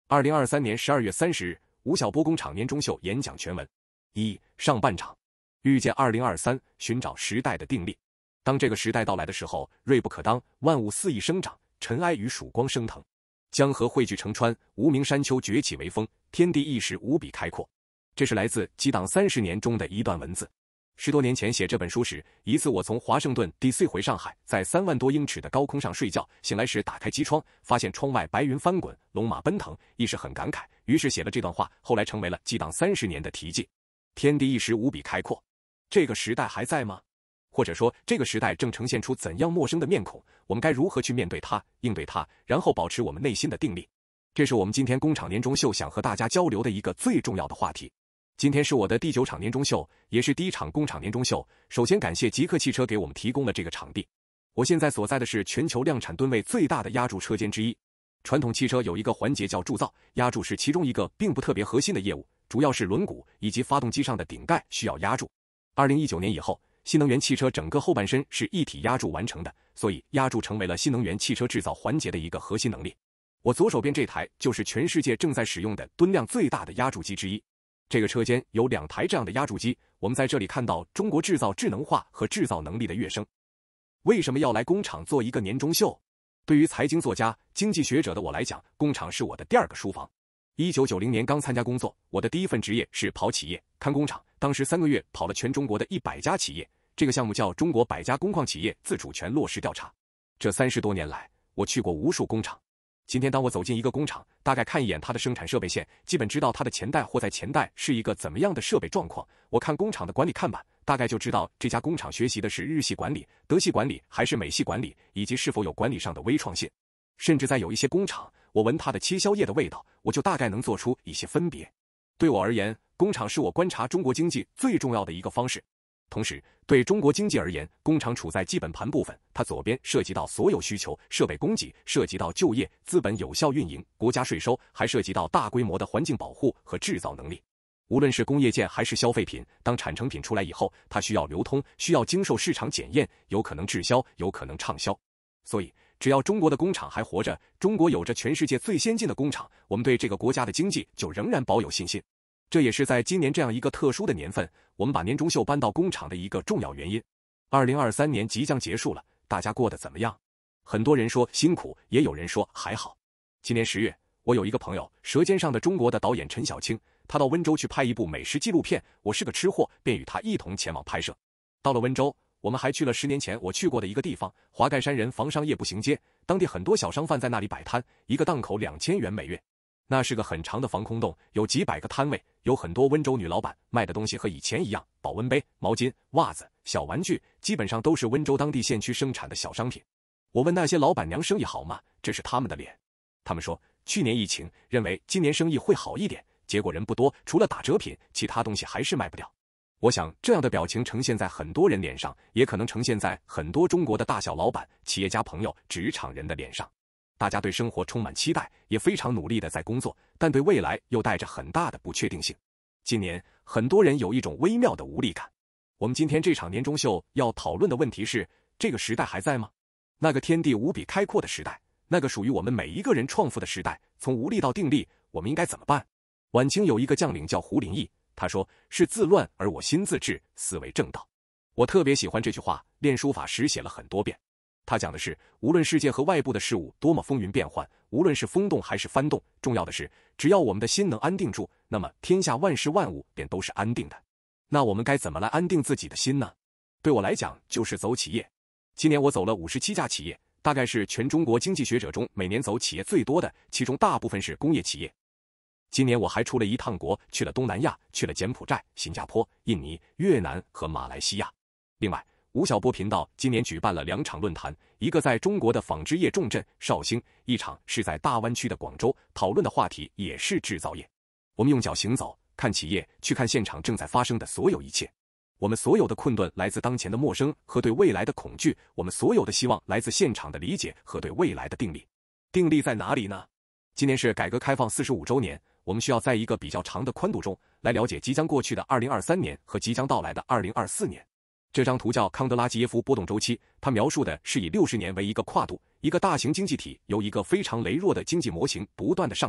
2023年12月30日，吴晓波工厂年终秀演讲全文。上半场，预见2023，寻找时代的定力。当这个时代到来的时候，锐不可当，万物肆意生长，尘埃与曙光升腾，江河汇聚成川，无名山丘崛起为峰，天地一时无比开阔。这是来自激荡30年中的一段文字。10多年前写这本书时，一次我从华盛顿 DC 回上海，在3万多英尺的高空上睡觉，醒来时打开机窗，发现窗外白云翻滚，龙马奔腾，一时很感慨，于是写了这段话，后来成为了激荡30年的题记。天地一时无比开阔，这个时代还在吗？或者说，这个时代正呈现出怎样陌生的面孔？我们该如何去面对它、应对它，然后保持我们内心的定力？这是我们今天工厂年终秀想和大家交流的一个最重要的话题。今天是我的第9场年终秀，也是第1场工厂年终秀。首先感谢极客汽车给我们提供了这个场地。我现在所在的是全球量产吨位最大的压铸车间之一。传统汽车有一个环节叫铸造，压铸是其中一个并不特别核心的业务，主要是轮毂以及发动机上的顶盖需要压铸。2019年以后，新能源汽车整个后半身是一体压铸完成的，所以压铸成为了新能源汽车制造环节的一个核心能力。我左手边这台就是全世界正在使用的吨量最大的压铸机之一。这个车间有2台这样的压铸机，我们在这里看到中国制造智能化和制造能力的跃升。为什么要来工厂做一个年终秀？对于财经作家、经济学者的我来讲，工厂是我的第2个书房。1990年刚参加工作，我的第一份职业是跑企业、看工厂，当时3个月跑了全中国的100家企业，这个项目叫中国100家工矿企业自主权落实调查。这30多年来，我去过无数工厂。今天当我走进一个工厂，大概看一眼它的生产设备线，基本知道它的前代或在前代是一个怎么样的设备状况。我看工厂的管理看板，大概就知道这家工厂学习的是日系管理、德系管理还是美系管理，以及是否有管理上的微创新。甚至在有一些工厂，我闻它的切削液的味道，我就大概能做出一些分别。对我而言，工厂是我观察中国经济最重要的一个方式。同时，对中国经济而言，工厂处在基本盘部分，它左边涉及到所有需求、设备供给，涉及到就业、资本有效运营、国家税收，还涉及到大规模的环境保护和制造能力。无论是工业件还是消费品，当产成品出来以后，它需要流通，需要经受市场检验，有可能滞销，有可能畅销。所以，只要中国的工厂还活着，中国有着全世界最先进的工厂，我们对这个国家的经济就仍然保有信心。这也是在今年这样一个特殊的年份，我们把年终秀搬到工厂的一个重要原因。2023年即将结束了，大家过得怎么样？很多人说辛苦，也有人说还好。今年10月，我有一个朋友，舌尖上的中国的导演陈小青，他到温州去拍一部美食纪录片，我是个吃货，便与他一同前往拍摄。到了温州，我们还去了10年前我去过的一个地方——华盖山人房商业步行街，当地很多小商贩在那里摆摊，一个档口2000元每月。那是个很长的防空洞，有几百个摊位，有很多温州女老板，卖的东西和以前一样，保温杯、毛巾、袜子、小玩具，基本上都是温州当地县区生产的小商品。我问那些老板娘生意好吗？这是他们的脸。他们说，去年疫情，认为今年生意会好一点，结果人不多，除了打折品，其他东西还是卖不掉。我想，这样的表情呈现在很多人脸上，也可能呈现在很多中国的大小老板、企业家朋友、职场人的脸上。大家对生活充满期待，也非常努力的在工作，但对未来又带着很大的不确定性。今年，很多人有一种微妙的无力感。我们今天这场年终秀要讨论的问题是：这个时代还在吗？那个天地无比开阔的时代，那个属于我们每一个人创富的时代，从无力到定力，我们应该怎么办？晚清有一个将领叫胡林翼，他说：“是自乱而我心自治，思为正道。”我特别喜欢这句话，练书法时写了很多遍。他讲的是，无论世界和外部的事物多么风云变幻，无论是风动还是翻动，重要的是，只要我们的心能安定住，那么天下万事万物便都是安定的。那我们该怎么来安定自己的心呢？对我来讲，就是走企业。今年我走了57家企业，大概是全中国经济学者中每年走企业最多的，其中大部分是工业企业。今年我还出了一趟国，去了东南亚，去了柬埔寨、新加坡、印尼、越南和马来西亚。另外，吴晓波频道今年举办了2场论坛，一个在中国的纺织业重镇绍兴，一场是在大湾区的广州，讨论的话题也是制造业。我们用脚行走，看企业，去看现场正在发生的所有一切。我们所有的困顿来自当前的陌生和对未来的恐惧，我们所有的希望来自现场的理解和对未来的定力。定力在哪里呢？今年是改革开放45周年，我们需要在一个比较长的宽度中来了解即将过去的2023年和即将到来的2024年。这张图叫康德拉基耶夫波动周期，它描述的是以60年为一个跨度，一个大型经济体由一个非常羸弱的经济模型不断的上涨，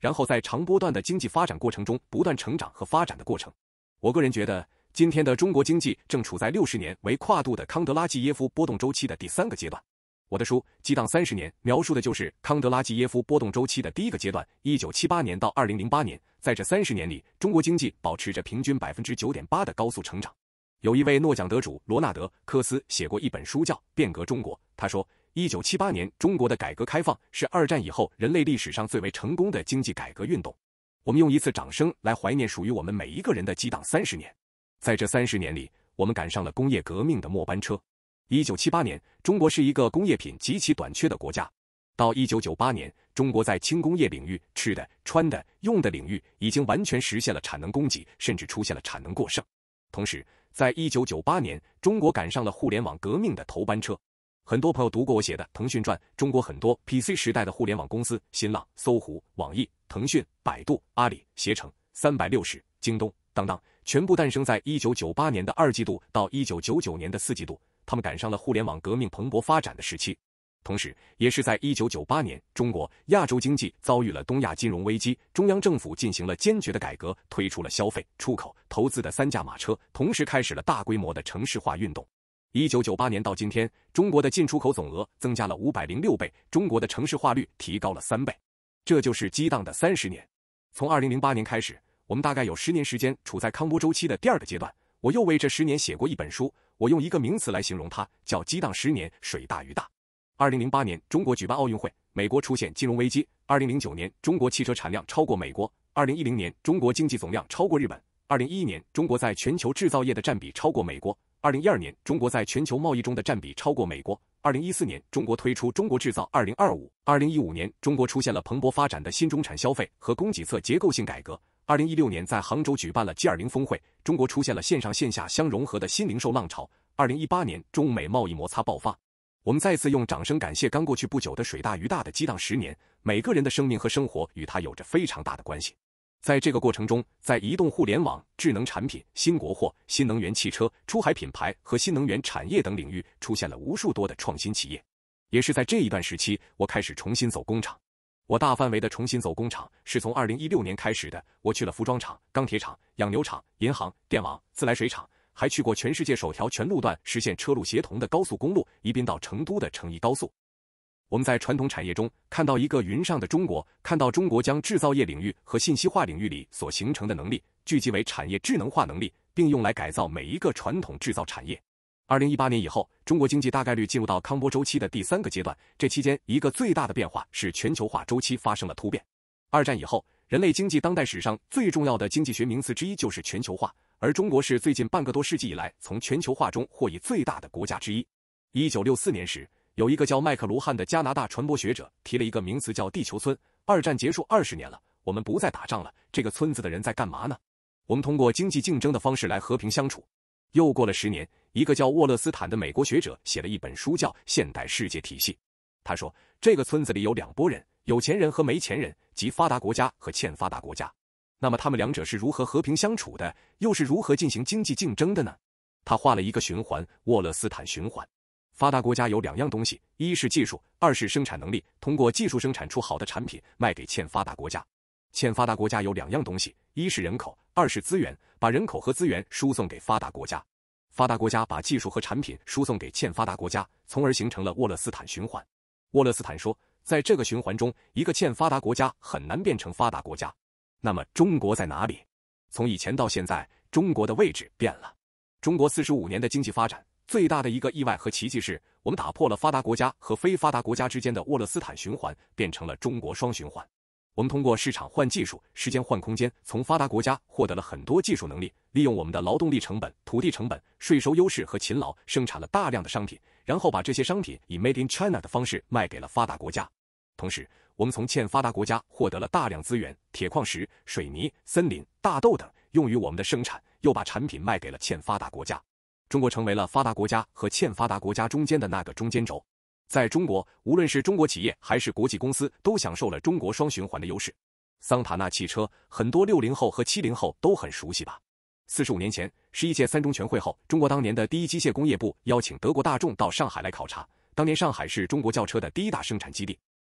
然后在长波段的经济发展过程中不断成长和发展的过程。我个人觉得，今天的中国经济正处在60年为跨度的康德拉季耶夫波动周期的第3个阶段。我的书《激荡30年》描述的就是康德拉季耶夫波动周期的第1个阶段，1978年到2008年。在这30年里，中国经济保持着平均 9.8% 的高速成长。有一位诺奖得主罗纳德·科斯写过一本书叫《变革中国》，他说，1978年中国的改革开放是2战以后人类历史上最为成功的经济改革运动。我们用一次掌声来怀念属于我们每一个人的激荡30年。在这30年里，我们赶上了工业革命的末班车。1978年，中国是一个工业品极其短缺的国家。到1998年，中国在轻工业领域、吃的、穿的、用的领域已经完全实现了产能供给，甚至出现了产能过剩。同时，在1998年，中国赶上了互联网革命的头班车。很多朋友读过我写的《腾讯传》，中国很多 PC 时代的互联网公司，新浪、搜狐、网易、腾讯、百度、阿里、携程、360、京东、当当，全部诞生在1998年的2季度到1999年的4季度，他们赶上了互联网革命蓬勃发展的时期。同时，也是在1998年，中国亚洲经济遭遇了东亚金融危机，中央政府进行了坚决的改革，推出了消费、出口、投资的3驾马车，同时开始了大规模的城市化运动。1998年到今天，中国的进出口总额增加了506倍，中国的城市化率提高了3倍。这就是激荡的30年。从2008年开始，我们大概有10年时间处在康波周期的第2个阶段。我又为这10年写过一本书，我用一个名词来形容它，叫激荡10年，水大鱼大。2008年，中国举办奥运会，美国出现金融危机。2009年，中国汽车产量超过美国。2010年，中国经济总量超过日本。2011年，中国在全球制造业的占比超过美国。2012年，中国在全球贸易中的占比超过美国。2014年，中国推出中国制造2025。2015年，中国出现了蓬勃发展的新中产消费和供给侧结构性改革。2016年，在杭州举办了 G20 峰会，中国出现了线上线下相融合的新零售浪潮。2018年，中美贸易摩擦爆发。我们再次用掌声感谢刚过去不久的水大鱼大的激荡10年，每个人的生命和生活与它有着非常大的关系。在这个过程中，在移动互联网、智能产品、新国货、新能源汽车、出海品牌和新能源产业等领域出现了无数多的创新企业。也是在这一段时期，我开始重新走工厂。我大范围的重新走工厂是从2016年开始的，我去了服装厂、钢铁厂、养牛场、银行、电网、自来水厂，还去过全世界首条全路段实现车路协同的高速公路宜宾到成都的成宜高速。我们在传统产业中看到一个云上的中国，看到中国将制造业领域和信息化领域里所形成的能力聚集为产业智能化能力，并用来改造每一个传统制造产业。2018年以后，中国经济大概率进入到康波周期的第3个阶段，这期间一个最大的变化是全球化周期发生了突变。2战以后，人类经济当代史上最重要的经济学名词之一就是全球化，而中国是最近半个多世纪以来从全球化中获益最大的国家之一。1964年时，有一个叫麦克卢汉的加拿大传播学者提了一个名词叫地球村。2战结束20年了，我们不再打仗了，这个村子的人在干嘛呢？我们通过经济竞争的方式来和平相处。又过了10年，一个叫沃勒斯坦的美国学者写了一本书叫《现代世界体系》。他说，这个村子里有2拨人，有钱人和没钱人，即发达国家和欠发达国家。那么他们两者是如何和平相处的，又是如何进行经济竞争的呢？他画了一个循环，沃勒斯坦循环。发达国家有2样东西，一是技术，二是生产能力，通过技术生产出好的产品卖给欠发达国家。欠发达国家有2样东西，一是人口，二是资源，把人口和资源输送给发达国家。发达国家把技术和产品输送给欠发达国家，从而形成了沃勒斯坦循环。沃勒斯坦说，在这个循环中，一个欠发达国家很难变成发达国家。那么中国在哪里？从以前到现在，中国的位置变了。中国45年的经济发展，最大的一个意外和奇迹是，我们打破了发达国家和非发达国家之间的沃勒斯坦循环，变成了中国双循环。我们通过市场换技术，时间换空间，从发达国家获得了很多技术能力，利用我们的劳动力成本、土地成本、税收优势和勤劳，生产了大量的商品，然后把这些商品以 Made in China 的方式卖给了发达国家。同时，我们从欠发达国家获得了大量资源，铁矿石、水泥、森林、大豆等，用于我们的生产，又把产品卖给了欠发达国家。中国成为了发达国家和欠发达国家中间的那个中间轴。在中国，无论是中国企业还是国际公司，都享受了中国双循环的优势。桑塔纳汽车，很多60后和70后都很熟悉吧？45年前，11届3中全会后，中国当年的第一机械工业部邀请德国大众到上海来考察。当年上海是中国轿车的第1大生产基地。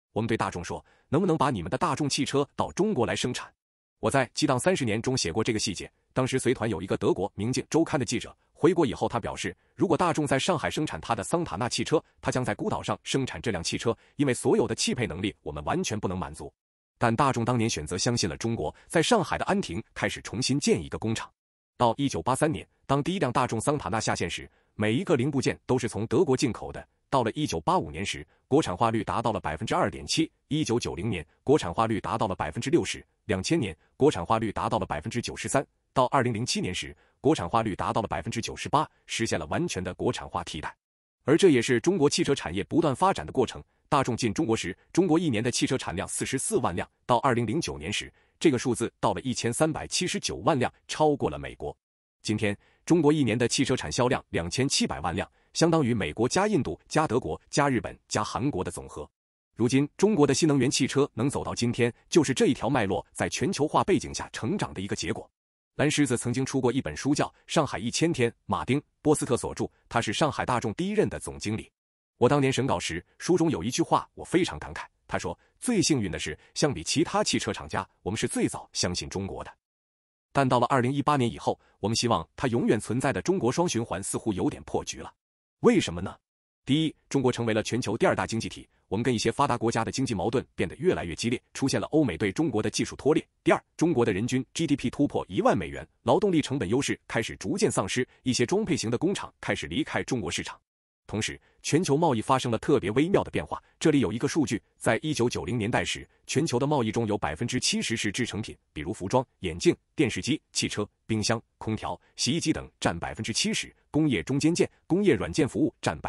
我们对大众说，能不能把你们的大众汽车到中国来生产？我在《激荡30年》中写过这个细节。当时随团有一个德国《明镜周刊》的记者，回国以后他表示，如果大众在上海生产他的桑塔纳汽车，他将在孤岛上生产这辆汽车，因为所有的汽配能力我们完全不能满足。但大众当年选择相信了中国，在上海的安亭开始重新建一个工厂。到1983年，当第一辆大众桑塔纳下线时，每一个零部件都是从德国进口的。到了1985年时，国产化率达到了 2.7%，1990年国产化率达到了 60%，2000年国产化率达到了 93%，到2007年时，国产化率达到了 98%， 实现了完全的国产化替代。而这也是中国汽车产业不断发展的过程。大众进中国时，中国一年的汽车产量44万辆，到2009年时，这个数字到了1379万辆，超过了美国。今天，中国一年的汽车产销量2700万辆，相当于美国加印度加德国加日本加韩国的总和。如今，中国的新能源汽车能走到今天，就是这一条脉络在全球化背景下成长的一个结果。蓝狮子曾经出过一本书叫《上海1000天》，马丁·波斯特所著，他是上海大众第一任的总经理。我当年审稿时，书中有一句话我非常感慨，他说，最幸运的是，相比其他汽车厂家，我们是最早相信中国的。但到了2018年以后，我们希望它永远存在的中国双循环似乎有点破局了。为什么呢？第一，中国成为了全球第二大经济体，我们跟一些发达国家的经济矛盾变得越来越激烈，出现了欧美对中国的技术拖累。第二，中国的人均 GDP 突破1万美元，劳动力成本优势开始逐渐丧失，一些装配型的工厂开始离开中国市场。同时，全球贸易发生了特别微妙的变化。这里有一个数据，在1990年代时，全球的贸易中有 70% 是制成品，比如服装、眼镜、电视机、汽车、冰箱、空调、洗衣机等占 70%， 工业中间件、工业软件服务占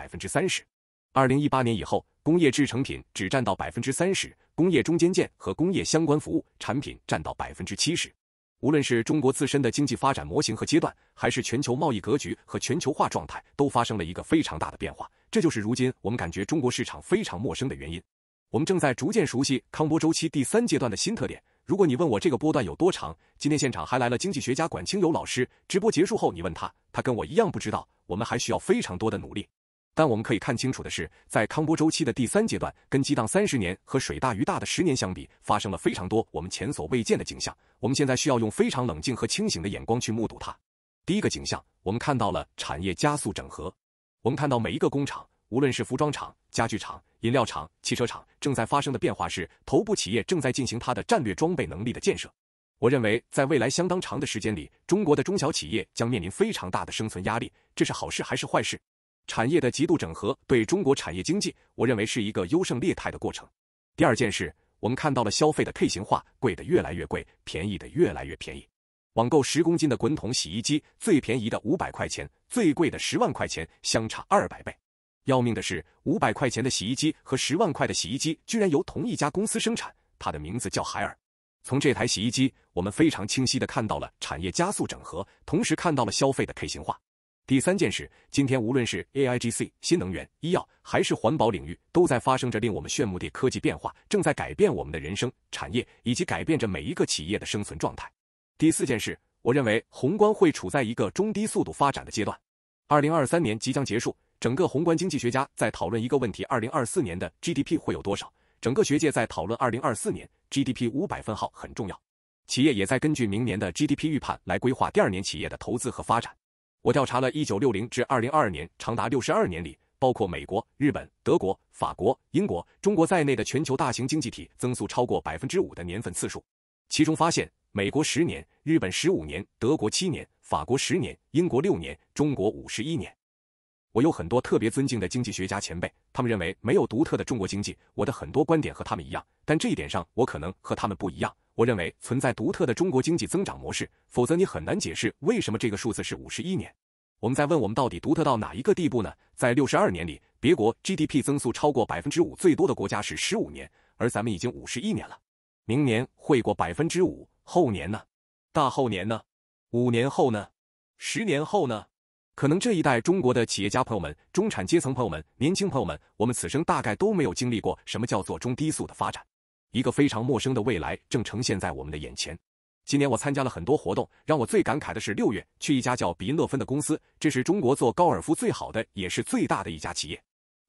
30%。2018年以后，工业制成品只占到 30%， 工业中间件和工业相关服务产品占到 70%。无论是中国自身的经济发展模型和阶段，还是全球贸易格局和全球化状态，都发生了一个非常大的变化。这就是如今我们感觉中国市场非常陌生的原因。我们正在逐渐熟悉康波周期第3阶段的新特点。如果你问我这个波段有多长，今天现场还来了经济学家管清友老师，直播结束后你问他，他跟我一样不知道。我们还需要非常多的努力。但我们可以看清楚的是，在康波周期的第3阶段，跟激荡30年和水大鱼大的10年相比，发生了非常多我们前所未见的景象。我们现在需要用非常冷静和清醒的眼光去目睹它。第一个景象，我们看到了产业加速整合。我们看到每一个工厂，无论是服装厂、家具厂、饮料厂、汽车厂，正在发生的变化是，头部企业正在进行它的战略装备能力的建设。我认为，在未来相当长的时间里，中国的中小企业将面临非常大的生存压力。这是好事还是坏事？产业的极度整合对中国产业经济，我认为是一个优胜劣汰的过程。第二件事，我们看到了消费的 K 型化，贵的越来越贵，便宜的越来越便宜。网购10公斤的滚筒洗衣机，最便宜的500块钱，最贵的10万块钱，相差200倍。要命的是，500块钱的洗衣机和10万块的洗衣机居然由同一家公司生产，它的名字叫海尔。从这台洗衣机，我们非常清晰地看到了产业加速整合，同时看到了消费的 K 型化。第三件事，今天无论是 AIGC、新能源、医药还是环保领域，都在发生着令我们炫目的科技变化，正在改变我们的人生、产业，以及改变着每一个企业的生存状态。第四件事，我认为宏观会处在一个中低速度发展的阶段。2023年即将结束，整个宏观经济学家在讨论一个问题：2024年的 GDP 会有多少？整个学界在讨论2024年 GDP 500分号很重要。企业也在根据明年的 GDP 预判来规划第2年企业的投资和发展。我调查了1960至2022年长达62年里，包括美国、日本、德国、法国、英国、中国在内的全球大型经济体增速超过 5% 的年份次数。其中发现，美国10年，日本15年，德国7年，法国10年，英国6年，中国51年。我有很多特别尊敬的经济学家前辈，他们认为没有独特的中国经济。我的很多观点和他们一样，但这一点上我可能和他们不一样。我认为存在独特的中国经济增长模式，否则你很难解释为什么这个数字是51年。我们在问我们到底独特到哪一个地步呢？在62年里，别国 GDP 增速超过 5% 最多的国家是15年，而咱们已经51年了。明年会过 5%， 后年呢？大后年呢？5年后呢？10年后呢？可能这一代中国的企业家朋友们、中产阶层朋友们、年轻朋友们，我们此生大概都没有经历过什么叫做中低速的发展。一个非常陌生的未来正呈现在我们的眼前。今年我参加了很多活动，让我最感慨的是6月去一家叫比因乐芬的公司，这是中国做高尔夫最好的也是最大的一家企业。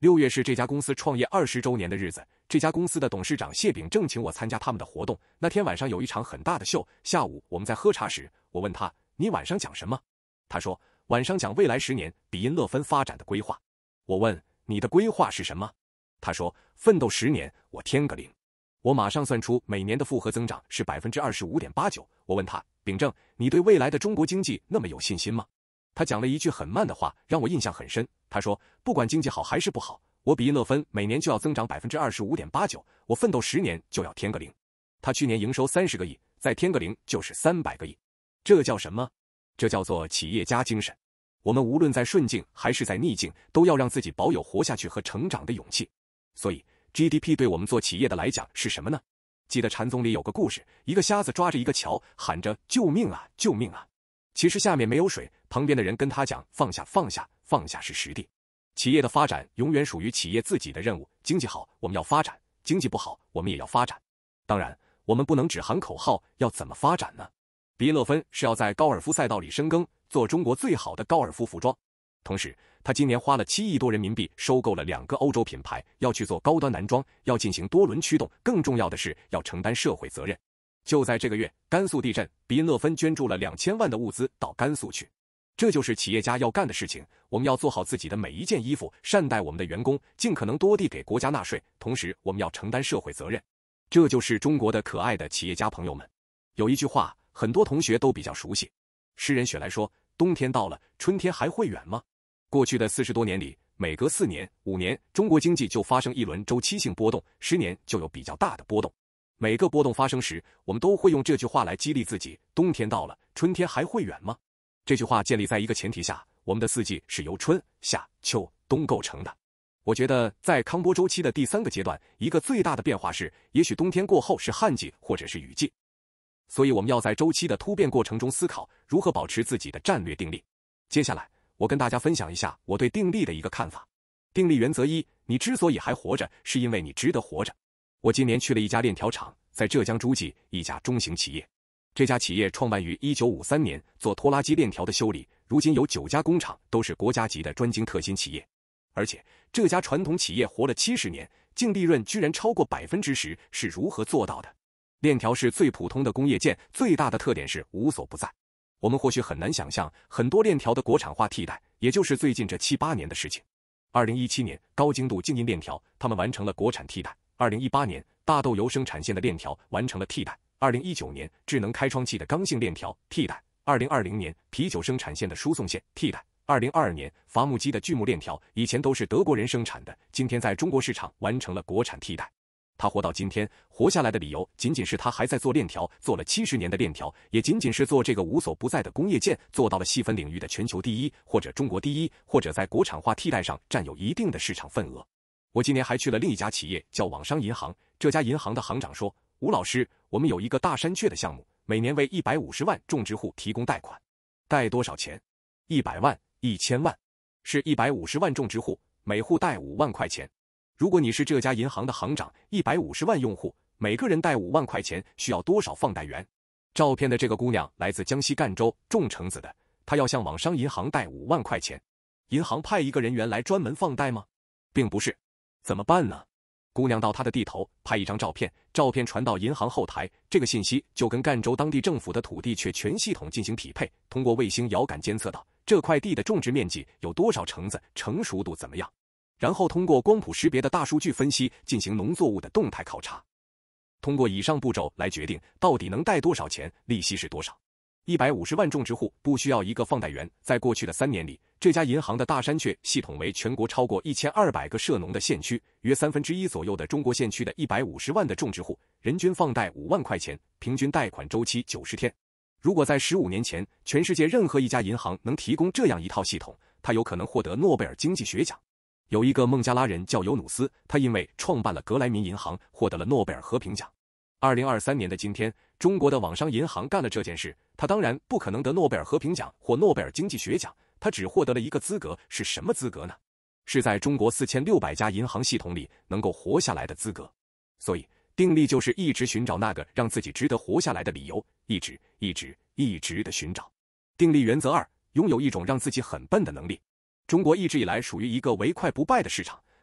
6月是这家公司创业20周年的日子，这家公司的董事长谢秉正请我参加他们的活动。那天晚上有一场很大的秀，下午我们在喝茶时，我问他：“你晚上讲什么？”他说：“晚上讲未来10年比因乐芬发展的规划。”我问：“你的规划是什么？”他说：“奋斗10年，我添个零。”我马上算出每年的复合增长是 25.89%。我问他：“秉正，你对未来的中国经济那么有信心吗？”他讲了一句很慢的话，让我印象很深。他说：“不管经济好还是不好，我比因乐芬每年就要增长 25.89%， 我奋斗10年就要添个零。”他去年营收30个亿，再添个零就是300个亿。这叫什么？这叫做企业家精神。我们无论在顺境还是在逆境，都要让自己保有活下去和成长的勇气。所以 GDP 对我们做企业的来讲是什么呢？记得禅宗里有个故事，一个瞎子抓着一个桥，喊着救命啊救命啊，其实下面没有水，旁边的人跟他讲放下放下放下是实地。企业的发展永远属于企业自己的任务，经济好我们要发展，经济不好我们也要发展。当然我们不能只喊口号，要怎么发展呢？比因乐芬是要在高尔夫赛道里深耕，做中国最好的高尔夫服装。同时他今年花了7亿多人民币收购了2个欧洲品牌，要去做高端男装，要进行多轮驱动，更重要的是要承担社会责任。就在这个月，甘肃地震，比因乐芬捐助了2000万的物资到甘肃去。这就是企业家要干的事情，我们要做好自己的每一件衣服，善待我们的员工，尽可能多地给国家纳税，同时我们要承担社会责任。这就是中国的可爱的企业家朋友们。有一句话很多同学都比较熟悉，诗人雪莱说：“冬天到了，春天还会远吗？”过去的40多年里，每隔4年、5年，中国经济就发生一轮周期性波动，10年就有比较大的波动。每个波动发生时，我们都会用这句话来激励自己：冬天到了，春天还会远吗？这句话建立在一个前提下，我们的4季是由春、夏、秋、冬构成的。我觉得在康波周期的第3个阶段，一个最大的变化是，也许冬天过后是旱季或者是雨季。所以我们要在周期的突变过程中思考如何保持自己的战略定力。接下来我跟大家分享一下我对定力的一个看法。定力原则1：你之所以还活着，是因为你值得活着。我今年去了一家链条厂，在浙江诸暨，一家中型企业。这家企业创办于1953年，做拖拉机链条的修理，如今有9家工厂，都是国家级的专精特新企业。而且这家传统企业活了70年，净利润居然超过 10%， 是如何做到的？链条是最普通的工业件，最大的特点是无所不在。我们或许很难想象很多链条的国产化替代，也就是最近这7、8年的事情。2017年高精度静音链条，他们完成了国产替代。2018年大豆油生产线的链条完成了替代。2019年智能开窗器的刚性链条替代。2020年啤酒生产线的输送线替代。2022年伐木机的锯木链条以前都是德国人生产的，今天在中国市场完成了国产替代。他活到今天，活下来的理由仅仅是他还在做链条，做了70年的链条，也仅仅是做这个无所不在的工业件，做到了细分领域的全球第一，或者中国第一，或者在国产化替代上占有一定的市场份额。我今年还去了另一家企业，叫网商银行。这家银行的行长说：“吴老师，我们有一个大山雀的项目，每年为150万种植户提供贷款。贷多少钱？100万、1000万，是150万种植户，每户贷5万块钱。如果你是这家银行的行长，150万用户，每个人贷5万块钱，需要多少放贷员？”照片的这个姑娘来自江西赣州，种橙子的，她要向网商银行贷5万块钱。银行派一个人员来专门放贷吗？并不是。怎么办呢？姑娘到她的地头拍一张照片，照片传到银行后台，这个信息就跟赣州当地政府的土地确权系统进行匹配，通过卫星遥感监测到这块地的种植面积有多少橙子，成熟度怎么样，然后通过光谱识别的大数据分析进行农作物的动态考察，通过以上步骤来决定到底能贷多少钱，利息是多少。150万种植户不需要一个放贷员。在过去的3年里，这家银行的大山雀系统为全国超过1200个涉农的县区，约1/3左右的中国县区的150万的种植户，人均放贷5万块钱，平均贷款周期90天。如果在15年前，全世界任何一家银行能提供这样一套系统，它有可能获得诺贝尔经济学奖。有一个孟加拉人叫尤努斯，他因为创办了格莱民银行，获得了诺贝尔和平奖。2023年的今天，中国的网商银行干了这件事，他当然不可能得诺贝尔和平奖或诺贝尔经济学奖，他只获得了一个资格，是什么资格呢？是在中国4600家银行系统里能够活下来的资格。所以定力就是一直寻找那个让自己值得活下来的理由，一直的寻找。定力原则2：拥有一种让自己很笨的能力。中国一直以来属于一个唯快不败的市场，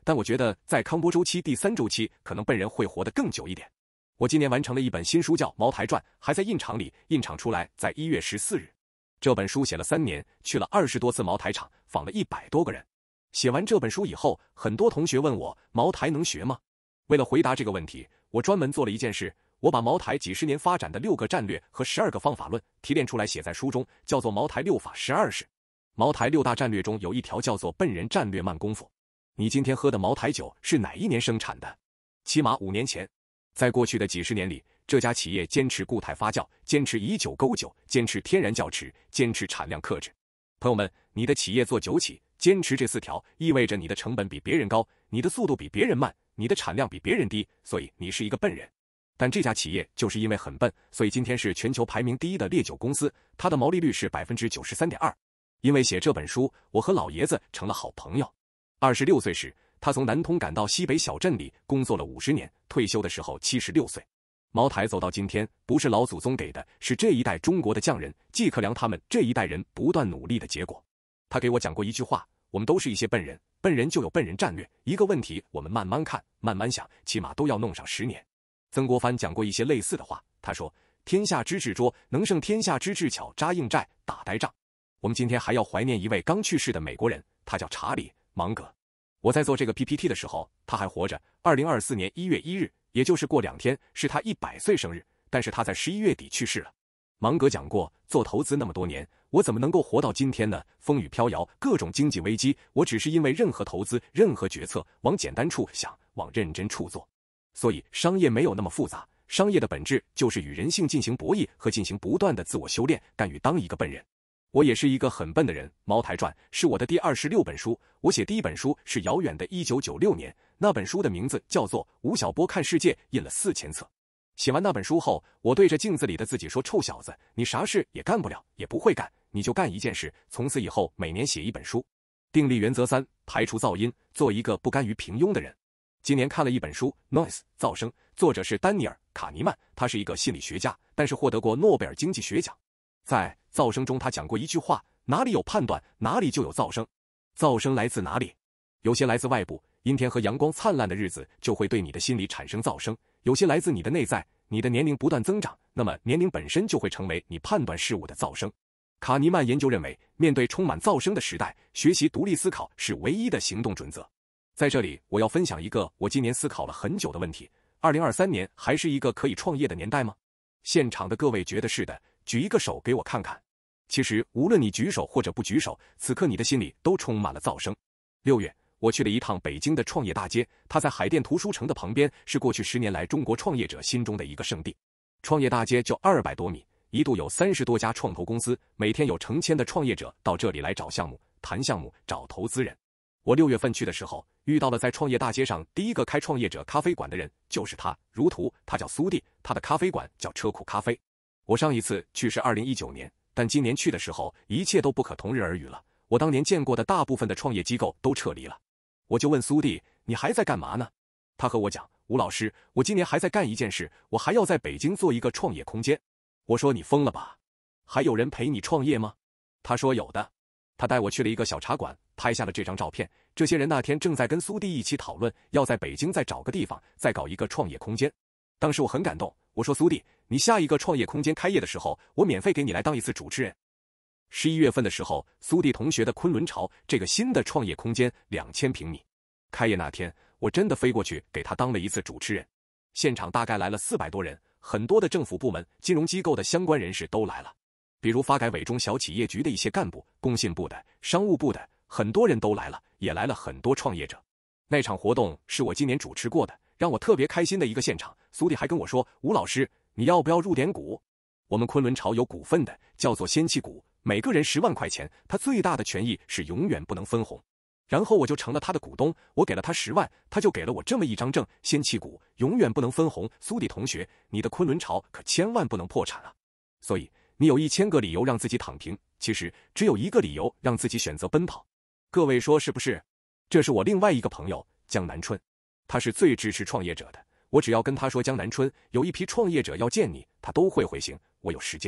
但我觉得在康波周期第3周期，可能笨人会活得更久一点。我今年完成了一本新书，叫《茅台传》，还在印厂里，印厂出来在1月14日。这本书写了3年，去了20多次茅台厂，访了100多个人。写完这本书以后，很多同学问我茅台能学吗？为了回答这个问题，我专门做了一件事，我把茅台几十年发展的6个战略和12个方法论提炼出来写在书中，叫做《茅台6法12式》。茅台6大战略中有一条叫做笨人战略慢功夫。你今天喝的茅台酒是哪一年生产的？起码5年前。在过去的几十年里，这家企业坚持固态发酵，坚持以酒勾酒，坚持天然窖持，坚持产量克制。朋友们，你的企业做酒企，坚持这4条，意味着你的成本比别人高，你的速度比别人慢，你的产量比别人低，所以你是一个笨人。但这家企业就是因为很笨，所以今天是全球排名第1的烈酒公司，它的毛利率是 93.2%。因为写这本书，我和老爷子成了好朋友。26岁时，他从南通赶到西北小镇里工作了50年，退休的时候76岁。茅台走到今天，不是老祖宗给的，是这一代中国的匠人季克良他们这一代人不断努力的结果。他给我讲过一句话，我们都是一些笨人，笨人就有笨人战略，一个问题我们慢慢看，慢慢想，起码都要弄上10年。曾国藩讲过一些类似的话，他说天下之智拙，能胜天下之智巧，扎硬寨，打呆仗。我们今天还要怀念一位刚去世的美国人，他叫查理·芒格。我在做这个 PPT 的时候，他还活着。2024年1月1日，也就是过2天，是他100岁生日，但是他在11月底去世了。芒格讲过，做投资那么多年，我怎么能够活到今天呢？风雨飘摇，各种经济危机，我只是因为任何投资、任何决策往简单处想，往认真处做。所以商业没有那么复杂，商业的本质就是与人性进行博弈和进行不断的自我修炼，甘于当一个笨人。我也是一个很笨的人，《茅台传》是我的第26本书，我写第1本书是遥远的1996年，那本书的名字叫做《吴晓波看世界》，印了4000册。写完那本书后，我对着镜子里的自己说，臭小子，你啥事也干不了，也不会干，你就干一件事，从此以后每年写1本书。定力原则3，排除噪音，做一个不甘于平庸的人。今年看了一本书《Noise》噪声，作者是丹尼尔·卡尼曼，他是一个心理学家，但是获得过诺贝尔经济学奖。在噪声中，他讲过一句话，哪里有判断，哪里就有噪声。噪声来自哪里？有些来自外部，阴天和阳光灿烂的日子就会对你的心理产生噪声；有些来自你的内在，你的年龄不断增长，那么年龄本身就会成为你判断事物的噪声。卡尼曼研究认为，面对充满噪声的时代，学习独立思考是唯一的行动准则。在这里，我要分享一个我今年思考了很久的问题：2023年还是一个可以创业的年代吗？现场的各位觉得是的，举一个手给我看看。其实无论你举手或者不举手，此刻你的心里都充满了噪声。6月，我去了一趟北京的创业大街，它在海淀图书城的旁边，是过去10年来中国创业者心中的一个圣地。创业大街就200多米，一度有30多家创投公司，每天有成千的创业者到这里来找项目、谈项目、找投资人。我6月份去的时候，遇到了在创业大街上第一个开创业者咖啡馆的人，就是他，如图，他叫苏弟，他的咖啡馆叫车库咖啡。我上一次去是2019年，但今年去的时候，一切都不可同日而语了。我当年见过的大部分的创业机构都撤离了。我就问苏弟，你还在干嘛呢？他和我讲，吴老师，我今年还在干一件事，我还要在北京做一个创业空间。我说你疯了吧？还有人陪你创业吗？他说有的。他带我去了一个小茶馆，拍下了这张照片。这些人那天正在跟苏弟一起讨论，要在北京再找个地方，再搞一个创业空间。当时我很感动，我说苏弟，你下一个创业空间开业的时候，我免费给你来当一次主持人。11月份的时候，苏弟同学的昆仑巢这个新的创业空间2000平米，开业那天，我真的飞过去给他当了一次主持人。现场大概来了400多人，很多的政府部门、金融机构的相关人士都来了，比如发改委中小企业局的一些干部、工信部的、商务部的，很多人都来了，也来了很多创业者。那场活动是我今年主持过的，让我特别开心的一个现场。苏弟还跟我说，吴老师，你要不要入点股？我们昆仑巢有股份的，叫做先期股，每个人10万块钱，他最大的权益是永远不能分红。然后我就成了他的股东，我给了他10万，他就给了我这么一张证，先期股永远不能分红。苏弟同学，你的昆仑巢可千万不能破产啊！所以你有1000个理由让自己躺平，其实只有一个理由让自己选择奔跑。各位说是不是？这是我另外一个朋友江南春，他是最支持创业者的。我只要跟他说江南春有一批创业者要见你，他都会回信，我有时间。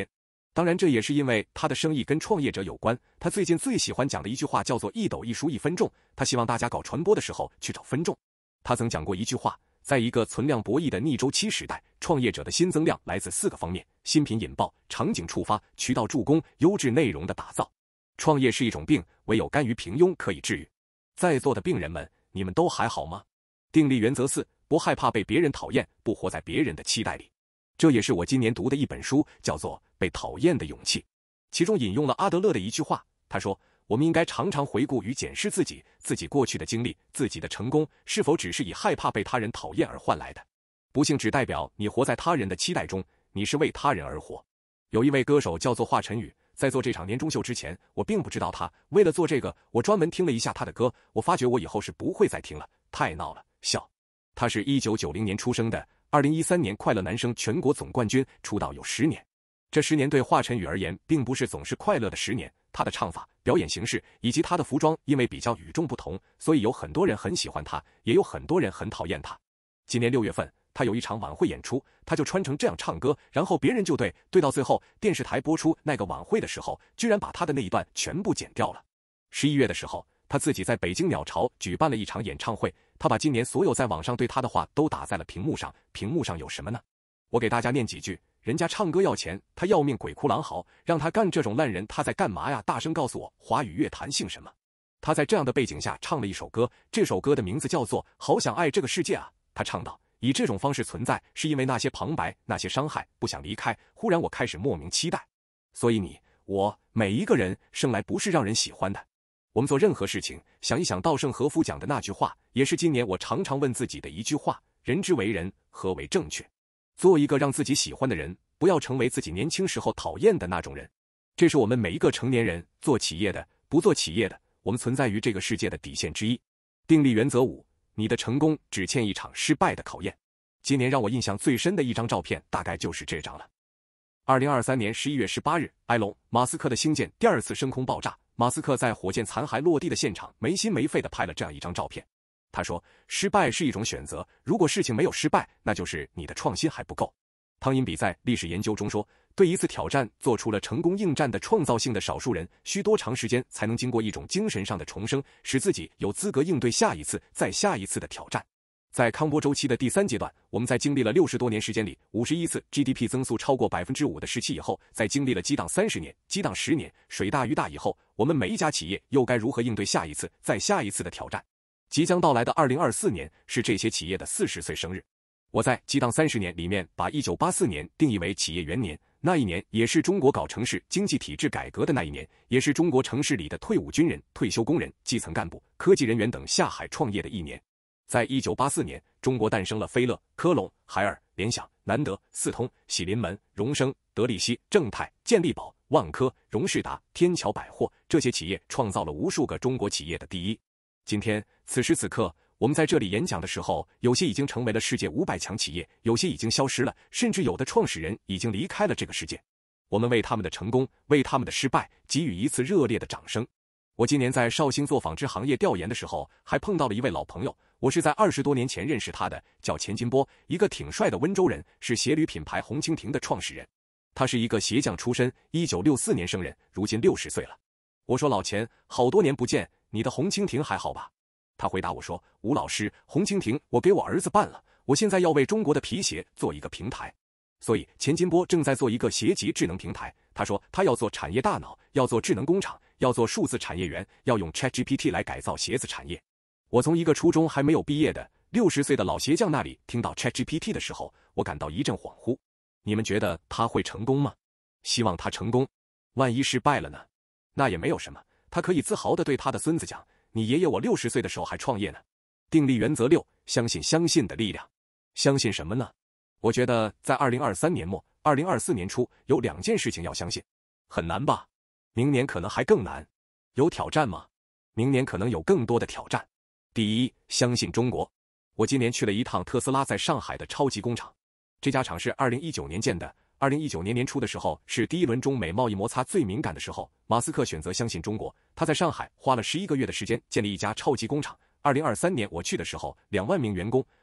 当然，这也是因为他的生意跟创业者有关。他最近最喜欢讲的一句话叫做“一斗一书一分重”，他希望大家搞传播的时候去找分众。他曾讲过一句话，在一个存量博弈的逆周期时代，创业者的新增量来自4个方面：新品引爆、场景触发、渠道助攻、优质内容的打造。创业是一种病，唯有甘于平庸可以治愈。在座的病人们，你们都还好吗？定力原则4：不害怕被别人讨厌，不活在别人的期待里。这也是我今年读的一本书，叫做《被讨厌的勇气》，其中引用了阿德勒的一句话，他说：我们应该常常回顾与检视自己过去的经历，自己的成功是否只是以害怕被他人讨厌而换来的。不幸只代表你活在他人的期待中，你是为他人而活。有一位歌手叫做华晨宇，在做这场年终秀之前，我并不知道他，为了做这个，我专门听了一下他的歌，我发觉我以后是不会再听了，太闹了，笑。他是1990年出生的，2013年快乐男声全国总冠军，出道有10年。这10年对华晨宇而言，并不是总是快乐的10年。他的唱法、表演形式以及他的服装，因为比较与众不同，所以有很多人很喜欢他，也有很多人很讨厌他。今年6月份，他有一场晚会演出，他就穿成这样唱歌，然后别人就对到最后，电视台播出那个晚会的时候，居然把他的那一段全部剪掉了。11月的时候，他自己在北京鸟巢举办了一场演唱会，他把今年所有在网上对他的话都打在了屏幕上。屏幕上有什么呢？我给大家念几句：人家唱歌要钱，他要命鬼哭狼嚎，让他干这种烂人，他在干嘛呀？大声告诉我，华语乐坛姓什么？他在这样的背景下唱了一首歌，这首歌的名字叫做《好想爱这个世界啊》。他唱道：以这种方式存在，是因为那些旁白，那些伤害，不想离开。忽然我开始莫名期待。所以你、我，每一个人生来不是让人喜欢的。我们做任何事情，想一想稻盛和夫讲的那句话，也是今年我常常问自己的一句话：人之为人，何为正确？做一个让自己喜欢的人，不要成为自己年轻时候讨厌的那种人。这是我们每一个成年人，做企业的、不做企业的，我们存在于这个世界的底线之一。定力原则5：你的成功只欠一场失败的考验。今年让我印象最深的一张照片，大概就是这张了。2023年11月18日，埃隆·马斯克的星舰第2次升空爆炸，马斯克在火箭残骸落地的现场没心没肺地拍了这样一张照片。他说，失败是一种选择，如果事情没有失败，那就是你的创新还不够。汤因比在历史研究中说，对一次挑战做出了成功应战的创造性的少数人，需多长时间才能经过一种精神上的重生，使自己有资格应对下一次、再下一次的挑战。在康波周期的第3阶段，我们在经历了60多年时间里51次 GDP 增速超过 5% 的时期以后，在经历了激荡30年、激荡10年、水大鱼大以后，我们每一家企业又该如何应对下一次、再下一次的挑战？即将到来的2024年是这些企业的40岁生日。我在激荡30年里面把1984年定义为企业元年，那一年也是中国搞城市经济体制改革的那一年，也是中国城市里的退伍军人、退休工人、基层干部、科技人员等下海创业的一年。在1984年，中国诞生了飞乐、科龙、海尔、联想、南德、四通、喜临门、荣升、德力西、正泰、健力宝、万科、荣仕达、天桥百货，这些企业创造了无数个中国企业的第一。今天，此时此刻，我们在这里演讲的时候，有些已经成为了世界500强企业，有些已经消失了，甚至有的创始人已经离开了这个世界。我们为他们的成功，为他们的失败，给予一次热烈的掌声。我今年在绍兴做纺织行业调研的时候，还碰到了一位老朋友，我是在20多年前认识他的，叫钱金波，一个挺帅的温州人，是鞋履品牌红蜻蜓的创始人。他是一个鞋匠出身，1964年生人，如今60岁了。我说老钱，好多年不见，你的红蜻蜓还好吧？他回答我说，吴老师，红蜻蜓我给我儿子办了，我现在要为中国的皮鞋做一个平台。所以钱金波正在做一个鞋级智能平台，他说他要做产业大脑，要做智能工厂，要做数字产业园，要用 ChatGPT 来改造鞋子产业。我从一个初中还没有毕业的60岁的老鞋匠那里听到 ChatGPT 的时候，我感到一阵恍惚。你们觉得他会成功吗？希望他成功。万一失败了呢？那也没有什么，他可以自豪地对他的孙子讲，你爷爷我60岁的时候还创业呢。定力原则6：相信的力量。相信什么呢？我觉得在2023年末、2024年初有2件事情要相信。很难吧？明年可能还更难。有挑战吗？明年可能有更多的挑战。第一，相信中国。我今年去了一趟特斯拉在上海的超级工厂，这家厂是2019年建的。2019年年初的时候，是第一轮中美贸易摩擦最敏感的时候，马斯克选择相信中国，他在上海花了11个月的时间建立一家超级工厂。2023年我去的时候，2万名员工，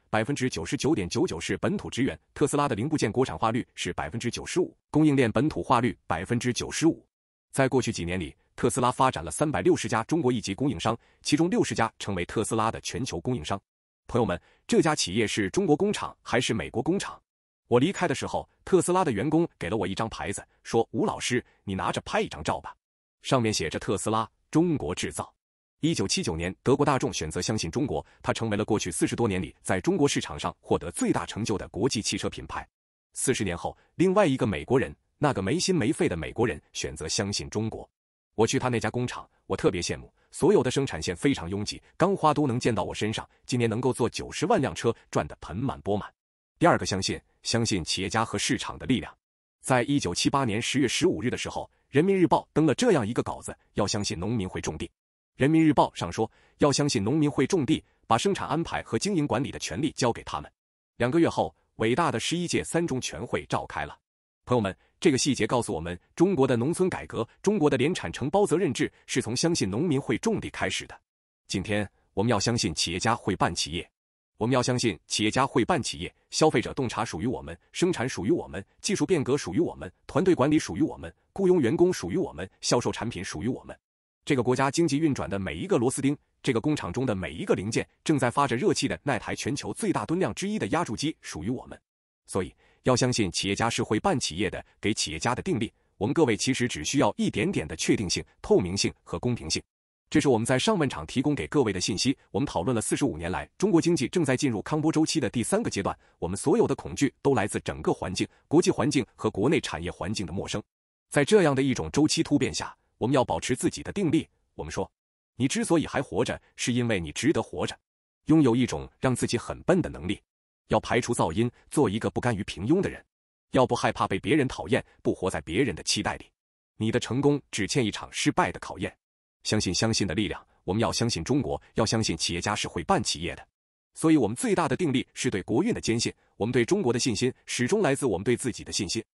99.99%是本土职员。特斯拉的零部件国产化率是 95%， 供应链本土化率 95%。在过去几年里，特斯拉发展了360家中国一级供应商，其中60家成为特斯拉的全球供应商。朋友们，这家企业是中国工厂还是美国工厂？我离开的时候，特斯拉的员工给了我一张牌子，说吴老师，你拿着拍一张照吧，上面写着特斯拉中国制造。1979年，德国大众选择相信中国，它成为了过去40多年里在中国市场上获得最大成就的国际汽车品牌。40年后，另外一个美国人，那个没心没肺的美国人选择相信中国。我去他那家工厂，我特别羡慕，所有的生产线非常拥挤，钢花都能溅到我身上，今年能够做90万辆车，赚得盆满钵满。第二个相信企业家和市场的力量。在1978年10月15日的时候，人民日报登了这样一个稿子，要相信农民会种地。人民日报上说，要相信农民会种地，把生产安排和经营管理的权利交给他们。2个月后，伟大的11届三中全会召开了。朋友们，这个细节告诉我们，中国的农村改革，中国的联产承包责任制是从相信农民会种地开始的。今天，我们要相信企业家会办企业。我们要相信企业家会办企业，消费者洞察属于我们，生产属于我们，技术变革属于我们，团队管理属于我们，雇佣员工属于我们，销售产品属于我们。这个国家经济运转的每一个螺丝钉，这个工厂中的每一个零件，正在发着热气的那台全球最大吨量之一的压铸机属于我们。所以，要相信企业家是会办企业的。给企业家的定力，我们各位其实只需要一点点的确定性、透明性和公平性。这是我们在上半场提供给各位的信息。我们讨论了45年来，中国经济正在进入康波周期的第3个阶段。我们所有的恐惧都来自整个环境、国际环境和国内产业环境的陌生。在这样的一种周期突变下，我们要保持自己的定力。我们说，你之所以还活着，是因为你值得活着，拥有一种让自己很笨的能力。要排除噪音，做一个不甘于平庸的人。要不害怕被别人讨厌，不活在别人的期待里。你的成功只欠一场失败的考验。相信的力量，我们要相信中国，要相信企业家是会办企业的。所以我们最大的定力是对国运的坚信，我们对中国的信心始终来自我们对自己的信心。